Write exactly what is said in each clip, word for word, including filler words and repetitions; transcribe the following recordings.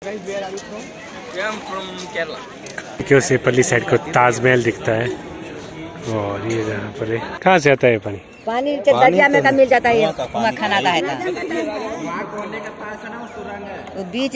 क्यों से पल्ली साइड को ताजमहल दिखता है और ये जहाँ पर है। कहाँ से आता है पानी? पानी दरिया में का मिल जाता है, वहाँ खाना का है तो बीच।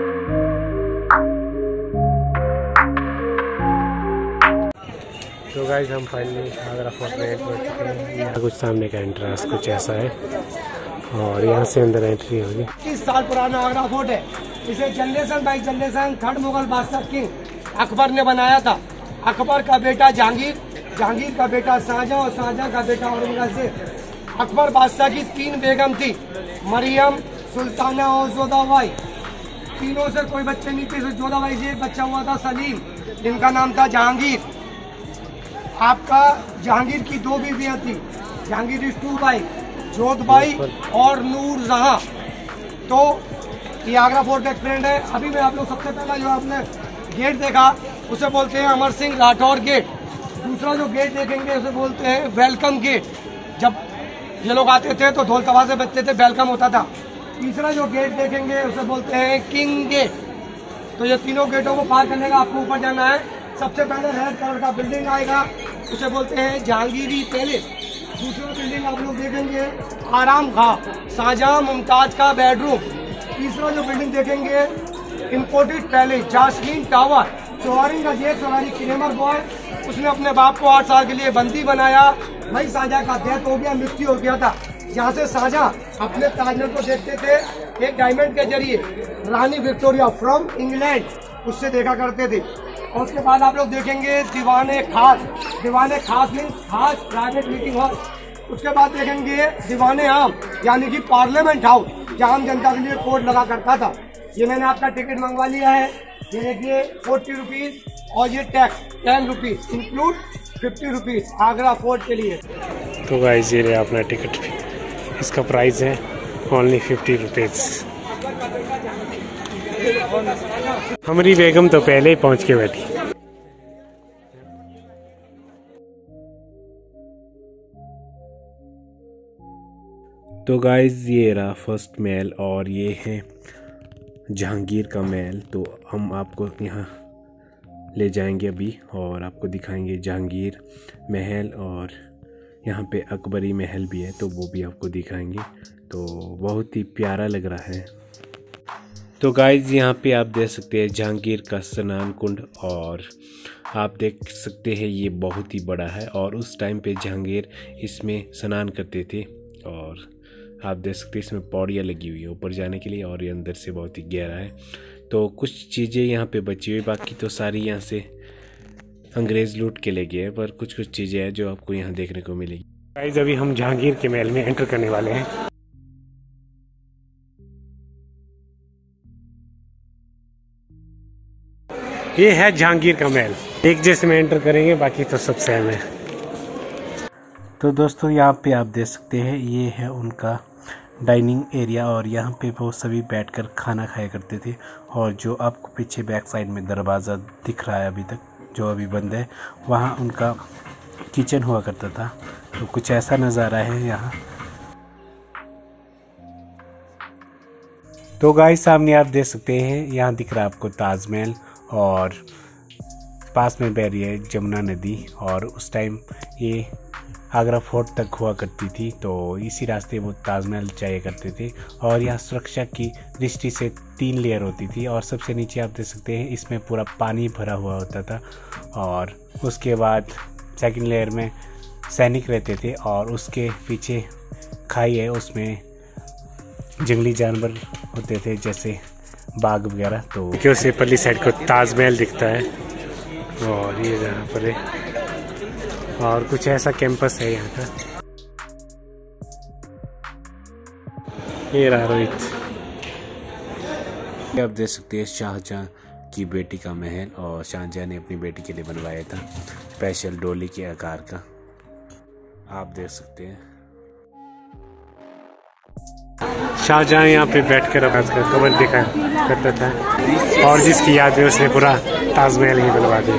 तो गाइस हम फाइनली आगरा फोर्ट में पहुंच चुके हैं। यहाँ कुछ सामने का एंट्रेंस कुछ ऐसा है और यहाँ से अंदर एंट्री होगी। तीस साल पुराना आगरा फोर्ट है। इसे generation by generation third Mughal बादशाह किंग अकबर ने बनाया था। अकबर का बेटा जहांगीर, जहांगीर का बेटा शाहजहां और शाहजहां का बेटा औरंगजेब। अकबर बादशाह की तीन बेगम थी, मरियम, सुल्ताना और जोधाबाई। तीनों से कोई बच्चे नहीं थे। जोधाबाई से एक बच्चा हुआ था सलीम, जिनका नाम था जहांगीर। आपका जहांगीर की दो बीवियां थी, जहांगीर टू बाई, जोधबाई और नूर जहां। तो ये आगरा फोर्ट का एक्सपेरिमेंट है। अभी मैं आप लोग सबसे पहला जो आपने गेट देखा उसे बोलते हैं अमर सिंह राठौर गेट। दूसरा जो गेट देखेंगे उसे बोलते हैं वेलकम गेट। जब ये लोग आते थे तो ढोल तवासे बजते थे, वेलकम होता था। तीसरा जो गेट देखेंगे उसे बोलते हैं किंग गेट। तो ये तीनों गेटों को पार करने का आपको ऊपर जाना है। सबसे पहले रेड कलर का बिल्डिंग आएगा, उसे बोलते हैं जहांगीरी पैलेस। दूसरा बिल्डिंग आप लोग देखेंगे आराम खां, शाहजहां मुमताज का बेडरूम। तीसरा जो बिल्डिंग देखेंगे इम्पोर्टेड पैलेस, जासमीन टावर। चौहारी का जेठ चौहारी क्लेमर बॉय, उसने अपने बाप को आठ साल के लिए बंदी बनाया। भाई शाहजहां का डेथ हो गया, मृत्यु हो गया था। जहाँ से शाहजहां अपने ताजमहल को देखते थे एक डायमंड के जरिए रानी विक्टोरिया फ्रॉम इंग्लैंड उससे देखा करते थे। और उसके बाद आप लोग देखेंगे दीवाने खास, दीवाने खास मीन खास प्राइवेट मीटिंग हॉल। उसके बाद देखेंगे दीवाने आम यानी कि पार्लियामेंट हाउस, जहाँ आम जनता के लिए कोर्ट लगा करता था। ये मैंने आपका टिकट मंगवा लिया है, ये देखिए फोर्टी रुपीज और ये tax ten rupees include fifty rupees Agra fort के लिए। तो गाइस ये रहा अपना टिकट, इसका प्राइस है ओनली फिफ्टी रुपीज। हमारी बेगम तो पहले ही पहुंच के बैठी। तो गाइस ये रहा फर्स्ट महल और ये है जहांगीर का महल। तो हम आपको यहाँ ले जाएंगे अभी और आपको दिखाएंगे जहांगीर महल और यहाँ पे अकबरी महल भी है, तो वो भी आपको दिखाएंगे। तो बहुत ही प्यारा लग रहा है। तो गाइस यहाँ पे आप देख सकते हैं जहांगीर का स्नान कुंड और आप देख सकते हैं ये बहुत ही बड़ा है और उस टाइम पे जहांगीर इसमें स्नान करते थे। और आप देख सकते हैं इसमें पौड़ियाँ लगी हुई है ऊपर जाने के लिए और ये अंदर से बहुत ही गहरा है। तो कुछ चीज़ें यहाँ पे बची हुई, बाकी तो सारी यहाँ से अंग्रेज़ लूट के ले गए, पर कुछ कुछ चीज़ें हैं जो आपको यहाँ देखने को मिलेगी। गाइस अभी हम जहांगीर के महल में एंटर करने वाले हैं। ये है जहांगीर का महल, एक जैसे में एंटर करेंगे, बाकी तो सब सेम है। तो दोस्तों यहाँ पे आप देख सकते हैं ये है उनका डाइनिंग एरिया और यहाँ पे वो सभी बैठकर खाना खाया करते थे। और जो आपको पीछे बैक साइड में दरवाज़ा दिख रहा है अभी तक जो अभी बंद है, वहाँ उनका किचन हुआ करता था। तो कुछ ऐसा नज़ारा है यहाँ। तो गाइस सामने आप देख सकते हैं यहाँ दिख रहा है आपको ताजमहल और पास में बह रही है जमुना नदी। और उस टाइम ये आगरा फोर्ट तक हुआ करती थी, तो इसी रास्ते वो ताजमहल जाया करते थे। और यहाँ सुरक्षा की दृष्टि से तीन लेयर होती थी और सबसे नीचे आप देख सकते हैं इसमें पूरा पानी भरा हुआ होता था। और उसके बाद सेकंड लेयर में सैनिक रहते थे और उसके पीछे खाई है, उसमें जंगली जानवर होते थे जैसे बाघ वगैरह। तो क्यों से पल्ली साइड को ताजमहल दिखता है और ये जहाँ पर है और कुछ ऐसा कैंपस है यहाँ का। ये रहा रोहित। आप देख सकते हैं शाहजहां की बेटी का महल और शाहजहां ने अपनी बेटी के लिए बनवाया था स्पेशल डोली के आकार का, आप देख सकते हैं। शाहजहां यहाँ पे बैठकर अपना कबर देखा करता था और जिसकी याद में उसने पूरा ताजमहल ही बनवा दिया।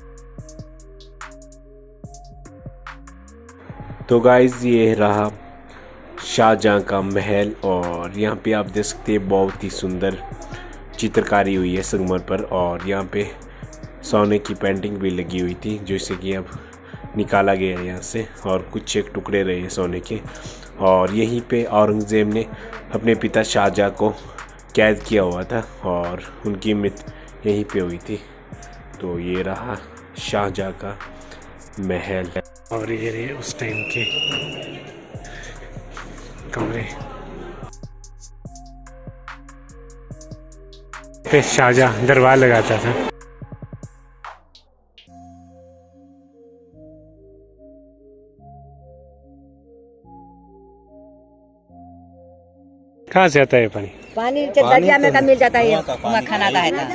तो गाइस ये रहा शाहजहां का महल और यहाँ पे आप देख सकते हैं बहुत ही सुंदर चित्रकारी हुई है संगमर पर, और यहाँ पे सोने की पेंटिंग भी लगी हुई थी जैसे कि अब निकाला गया है यहाँ से, और कुछ एक टुकड़े रहे हैं सोने के। और यहीं पे औरंगज़ेब ने अपने पिता शाहजहाँ को कैद किया हुआ था और उनकी मृत्यु यहीं पे हुई थी। तो ये रहा शाहजहाँ का महल, और ये रहे उस टाइम के कमरे पे शाहजहाँ दरबार लगाता था। कहाँ से आता है पानी? पानी दरिया में का मिल जाता है, वहाँ खाना का है था।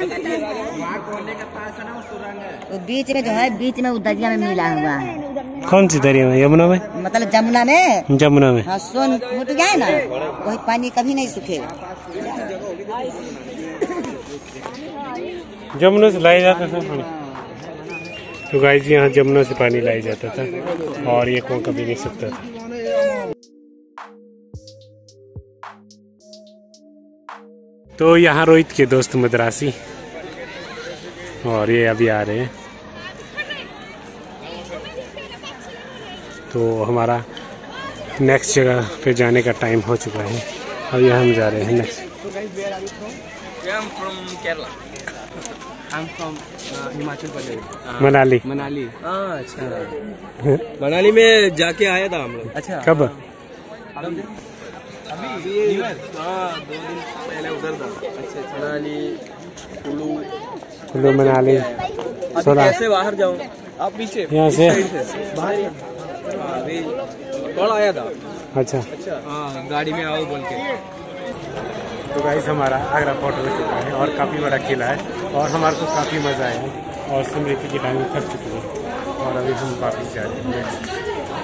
वो बीच में जो है, बीच में वो दरिया में मिला हुआ है। कौन सी दरिया में? यमुना में? मतलब जमुना में। जमुना में हाँ, सोन फूट गया है ना, वही पानी कभी नहीं सूखेगा। जमुना से लाया जाता था पानी। तो गाइस यहाँ जमुना से पानी लाया जाता था और ये कुआं कभी नहीं सकता था। तो यहाँ रोहित के दोस्त मद्रासी, और ये अभी आ रहे हैं। तो हमारा नेक्स्ट जगह पे जाने का टाइम हो चुका है, अभी हम जा रहे हैं नेक्स्ट। हिमाचल प्रदेश, मनाली। मनाली। अच्छा, मनाली में जाके आया था हम लोग। अच्छा, कब? अभी हाँ, दो दिन पहले उधर था। अच्छा, मनाली, कुल्लू। कुल्लू मनाली। कैसे बाहर जाऊँ? आप पीछे यहाँ से बाहर अभी कॉल आया था। अच्छा अच्छा, हाँ, गाड़ी में आओ बोल के। तो गाइस हमारा आगरा फोर्ट हो चुका है और काफ़ी बड़ा किला है, और हमारे को काफ़ी मज़ा आया है, और स्मृति की टाइम थक चुकी है, और अभी हम वापस जा रहे हैं।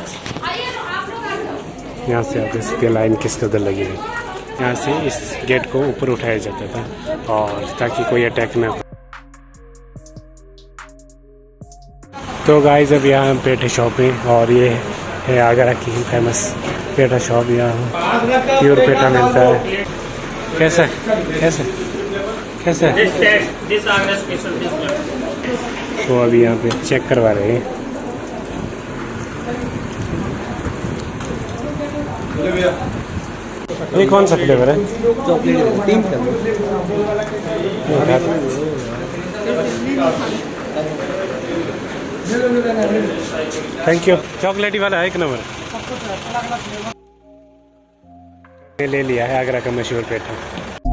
यहाँ से आप इसके लाइन किस कदर लगी है। यहाँ से इस गेट को ऊपर उठाया जाता था, और ताकि कोई अटैक ना हो। तो गाइस अब यहाँ पेठा शॉप है, और ये है आगरा की फेमस पेठा शॉप। यहाँ प्योर पेठा मिलता है। कैसा कैसा कैसा तो अभी यहाँ पे चेक करवा रहे हैं। ये कौन सा फ्लेवर है? चॉकलेट, तीन फ्लेवर। Thank you. चॉकलेटी वाला है एक नंबर। ले लिया है आगरा का मशहूर पेठा।